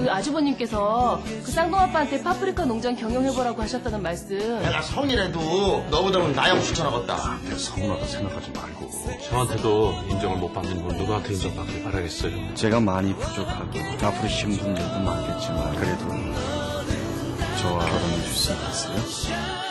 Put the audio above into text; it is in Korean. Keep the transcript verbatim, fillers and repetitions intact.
그 아주버님께서 그 쌍둥아빠한테 파프리카 농장 경영해보라고 하셨다는 말씀. 내가 성이라도 너보다는 나영 추천하겠다. 서운하다 생각하지 말고. 저한테도 인정을 못 받는 분 누구한테 인정받길 바라겠어요. 제가 많이 부족하고 앞으로 힘든 일도 많겠지만 그래도 저와 결혼해 줄 수 있겠어요?